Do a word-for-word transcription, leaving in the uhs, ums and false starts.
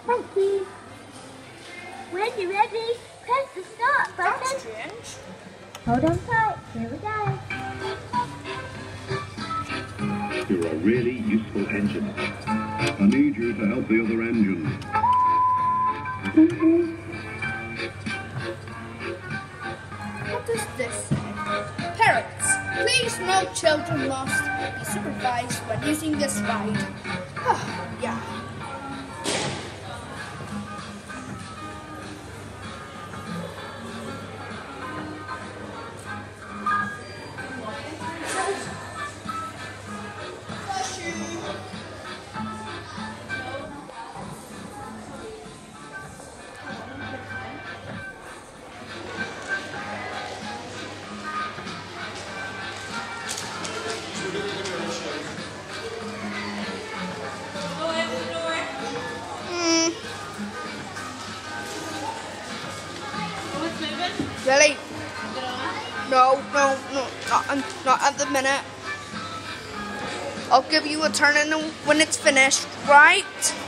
Thank you. When you're ready, press the start button. That's strange. Hold on tight. Here we go. You're a really useful engine. I need you to help the other engines. Mm-hmm. What does this say? Parents, please no children must be supervised when using this ride. Yeah. Really? No, no, no, not, not at the minute. I'll give you a turn in when it's finished, right?